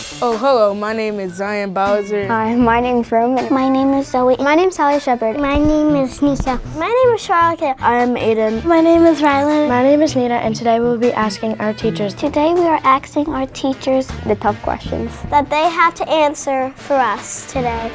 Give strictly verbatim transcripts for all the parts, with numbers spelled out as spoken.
Oh, hello, my name is Zion Bowser. Hi, my name's Roman. My name is Zoe. My name's Sally Shepard. My name is Nika. My name is Charlotte. I'm Aiden. My name is Rylan. My name is Nina, and today we'll be asking our teachers. Today we are asking our teachers the tough questions that they have to answer for us today.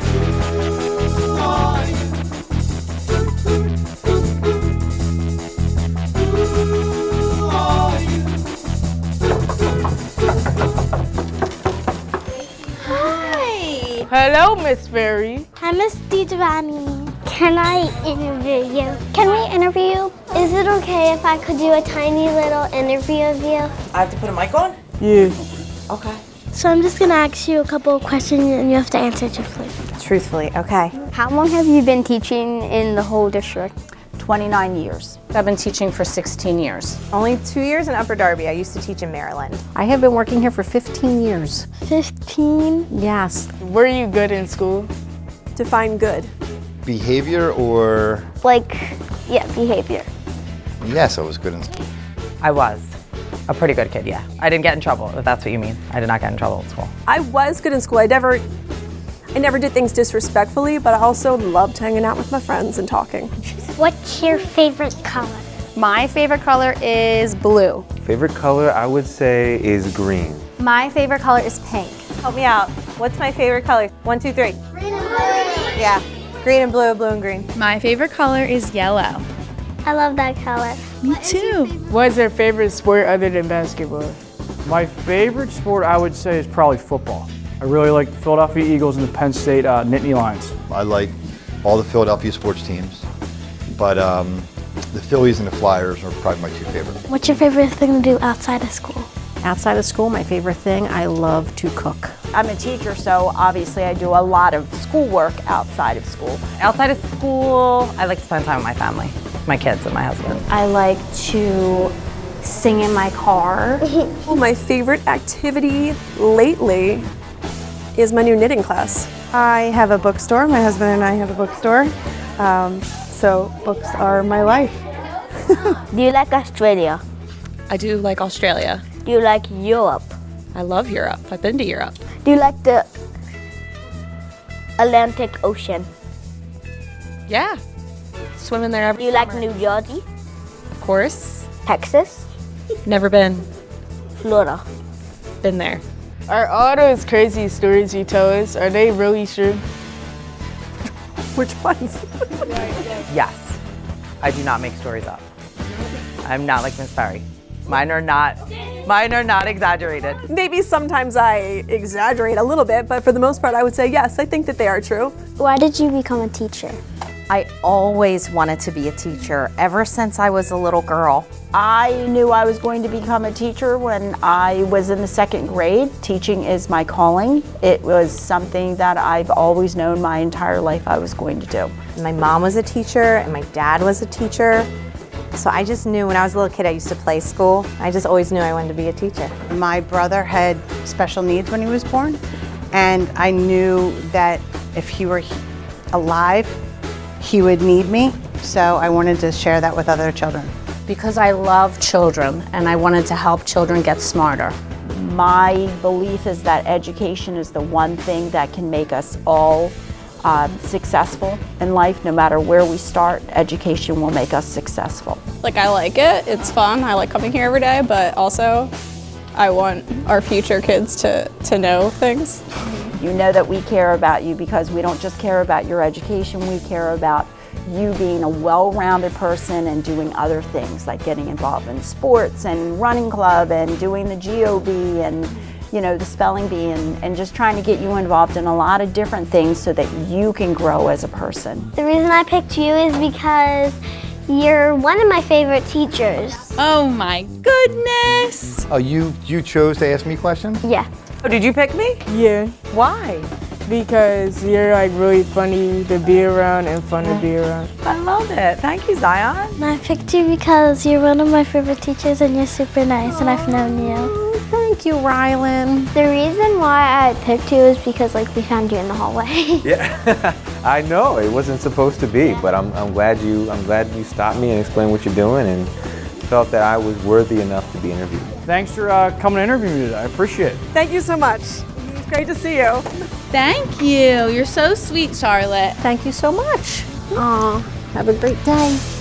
Hello, Miss Berry. Hi, Miss DiGiovanni. Can I interview you? Can we interview you? Is it okay if I could do a tiny little interview of you? I have to put a mic on? Yeah. Okay. So I'm just gonna ask you a couple of questions and you have to answer truthfully. Truthfully, okay. How long have you been teaching in the whole district? twenty-nine years. I've been teaching for sixteen years. Only two years in Upper Darby. I used to teach in Maryland. I have been working here for fifteen years. fifteen? Yes. Were you good in school? Define good. Behavior or? Like, yeah, behavior. Yes, I was good in school. I was a pretty good kid, yeah. I didn't get in trouble, if that's what you mean. I did not get in trouble at school. I was good in school. I never, I never did things disrespectfully, but I also loved hanging out with my friends and talking. What's your favorite color? My favorite color is blue. Favorite color, I would say, is green. My favorite color is pink. Help me out. What's my favorite color? One, two, three. Green and blue. Yeah, green and blue, blue and green. My favorite color is yellow. I love that color. Me too. What's your favorite sport other than basketball? My favorite sport, I would say, is probably football. I really like the Philadelphia Eagles and the Penn State uh, Nittany Lions. I like all the Philadelphia sports teams, but um, the Phillies and the Flyers are probably my two favorites. What's your favorite thing to do outside of school? Outside of school, my favorite thing, I love to cook. I'm a teacher, so obviously I do a lot of schoolwork outside of school. Outside of school, I like to spend time with my family, my kids and my husband. I like to sing in my car. Well, my favorite activity lately is my new knitting class. I have a bookstore. My husband and I have a bookstore. Um, so books are my life. Do you like Australia? I do like Australia. Do you like Europe? I love Europe. I've been to Europe. Do you like the Atlantic Ocean? Yeah. Swimming there every Do you like summer. New Jersey? Of course. Texas? Never been. Florida? Been there. Are all those crazy stories you tell us, are they really true? Which ones? Yes. I do not make stories up. I'm not like Miss Berry. Mine are not, mine are not exaggerated. Maybe sometimes I exaggerate a little bit, but for the most part I would say yes, I think that they are true. Why did you become a teacher? I always wanted to be a teacher ever since I was a little girl. I knew I was going to become a teacher when I was in the second grade. Teaching is my calling. It was something that I've always known my entire life I was going to do. My mom was a teacher and my dad was a teacher. So I just knew when I was a little kid I used to play school. I just always knew I wanted to be a teacher. My brother had special needs when he was born, and I knew that if he were alive, he would need me, so I wanted to share that with other children. Because I love children and I wanted to help children get smarter. My belief is that education is the one thing that can make us all uh, successful in life. No matter where we start, education will make us successful. Like, I like it. It's fun. I like coming here every day, but also I want our future kids to, to know things. You know that we care about you because we don't just care about your education, we care about you being a well-rounded person and doing other things like getting involved in sports and running club and doing the G O B and, you know, the spelling bee and, and just trying to get you involved in a lot of different things so that you can grow as a person. The reason I picked you is because you're one of my favorite teachers. Oh my goodness! Oh, you, you chose to ask me questions? Yeah. Oh, did you pick me? Yeah. Why? Because you're like really funny to be around and fun to be around. I love it. Thank you, Zion. I picked you because you're one of my favorite teachers and you're super nice and I've known you. Thank you, Rylan. The reason why I picked you is because like we found you in the hallway. Yeah, I know it wasn't supposed to be, but I'm, I'm glad you I'm glad you stopped me and explained what you're doing and felt that I was worthy enough to be interviewed. Thanks for uh, coming to interview me today. I appreciate it. Thank you so much. Great to see you. Thank you. You're so sweet, Charlotte. Thank you so much. Aw, have a great day.